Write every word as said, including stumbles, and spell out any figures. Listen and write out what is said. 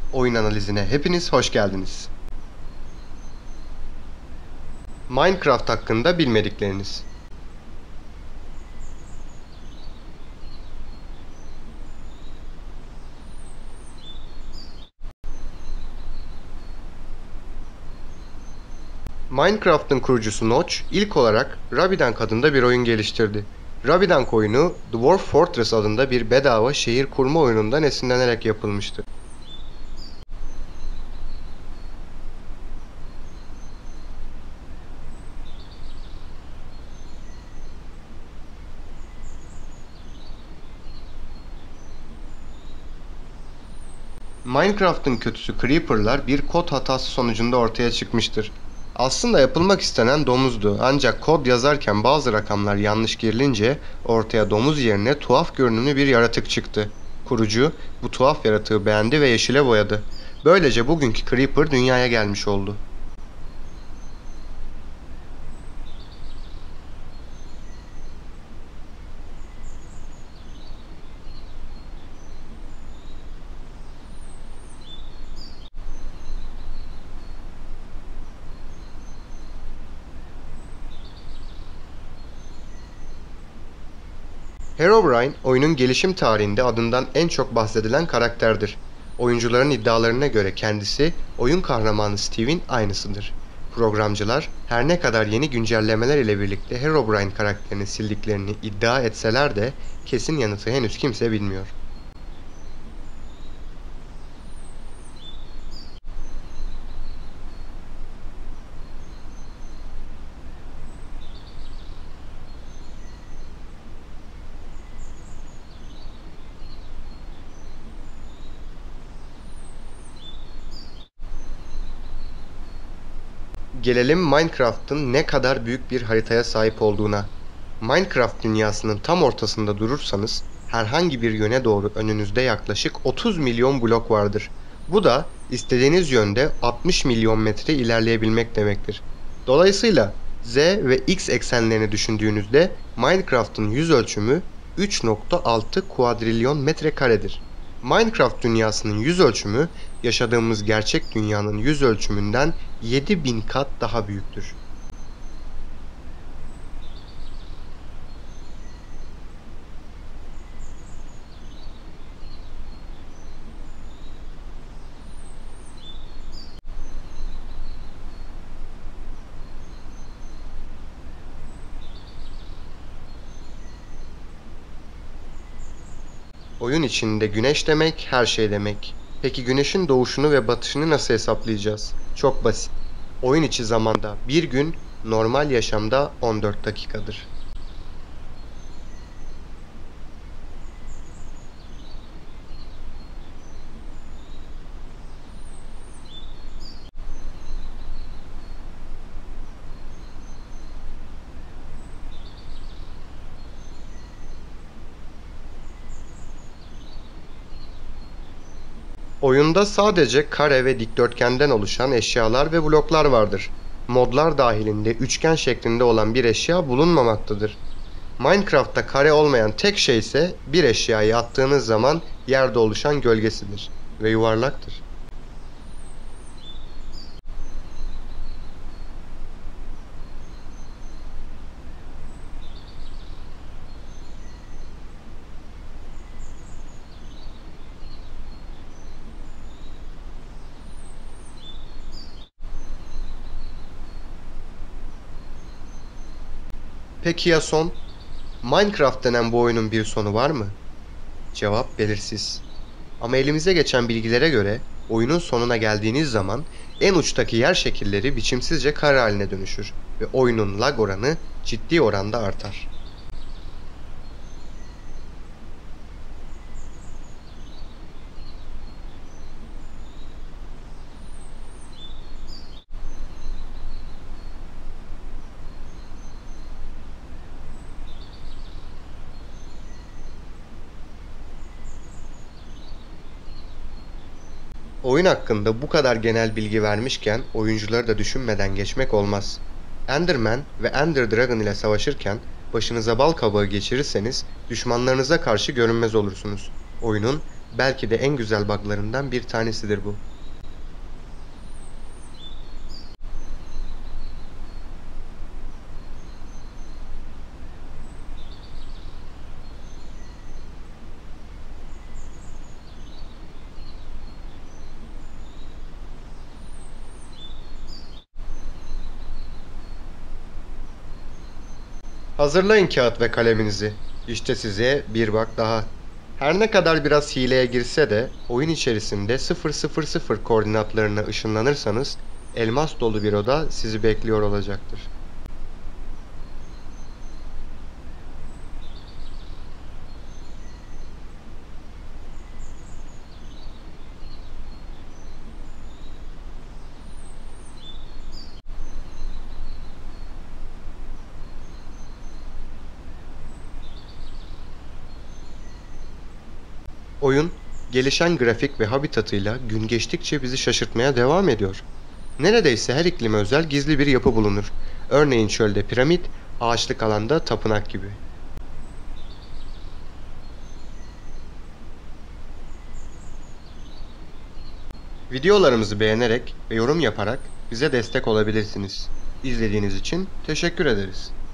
Oyun analizine hepiniz hoş geldiniz. Minecraft hakkında bilmedikleriniz. Minecraft'ın kurucusu Notch, ilk olarak Rabbidank adında bir oyun geliştirdi. Rabbidank oyunu, Dwarf Fortress adında bir bedava şehir kurma oyunundan esinlenerek yapılmıştı. Minecraft'ın kötüsü Creeper'lar bir kod hatası sonucunda ortaya çıkmıştır. Aslında yapılmak istenen domuzdu, ancak kod yazarken bazı rakamlar yanlış girilince ortaya domuz yerine tuhaf görünümlü bir yaratık çıktı. Kurucu bu tuhaf yaratığı beğendi ve yeşile boyadı. Böylece bugünkü Creeper dünyaya gelmiş oldu. Herobrine, oyunun gelişim tarihinde adından en çok bahsedilen karakterdir. Oyuncuların iddialarına göre kendisi, oyun kahramanı Steve'in aynısıdır. Programcılar, her ne kadar yeni güncellemeler ile birlikte Herobrine karakterini sildiklerini iddia etseler de kesin yanıtı henüz kimse bilmiyor. Gelelim Minecraft'ın ne kadar büyük bir haritaya sahip olduğuna. Minecraft dünyasının tam ortasında durursanız herhangi bir yöne doğru önünüzde yaklaşık otuz milyon blok vardır. Bu da istediğiniz yönde altmış milyon metre ilerleyebilmek demektir. Dolayısıyla Z ve X eksenlerini düşündüğünüzde Minecraft'ın yüz ölçümü üç nokta altı kuadrilyon metrekaredir. Minecraft dünyasının yüz ölçümü yaşadığımız gerçek dünyanın yüz ölçümünden yedi bin kat daha büyüktür. Oyun içinde güneş demek her şey demek. Peki güneşin doğuşunu ve batışını nasıl hesaplayacağız? Çok basit. Oyun içi zamanda bir gün, normal yaşamda on dört dakikadır. Oyunda sadece kare ve dikdörtgenden oluşan eşyalar ve bloklar vardır. Modlar dahilinde üçgen şeklinde olan bir eşya bulunmamaktadır. Minecraft'ta kare olmayan tek şey ise bir eşyayı attığınız zaman yerde oluşan gölgesidir ve yuvarlaktır. Peki ya son? Minecraft denen bu oyunun bir sonu var mı? Cevap belirsiz. Ama elimize geçen bilgilere göre oyunun sonuna geldiğiniz zaman en uçtaki yer şekilleri biçimsizce kare haline dönüşür ve oyunun lag oranı ciddi oranda artar. Oyun hakkında bu kadar genel bilgi vermişken oyuncuları da düşünmeden geçmek olmaz. Enderman ve Ender Dragon ile savaşırken başınıza bal kabağı geçirirseniz düşmanlarınıza karşı görünmez olursunuz. Oyunun Belki de en güzel bug'larından bir tanesidir bu. Hazırlayın kağıt ve kaleminizi. İşte size bir bug daha. Her ne kadar biraz hileye girse de oyun içerisinde sıfır sıfır sıfır koordinatlarına ışınlanırsanız elmas dolu bir oda sizi bekliyor olacaktır. Oyun, gelişen grafik ve habitatıyla gün geçtikçe bizi şaşırtmaya devam ediyor. Neredeyse her iklime özel gizli bir yapı bulunur. Örneğin çölde piramit, ağaçlık alanda tapınak gibi. Videolarımızı beğenerek ve yorum yaparak bize destek olabilirsiniz. İzlediğiniz için teşekkür ederiz.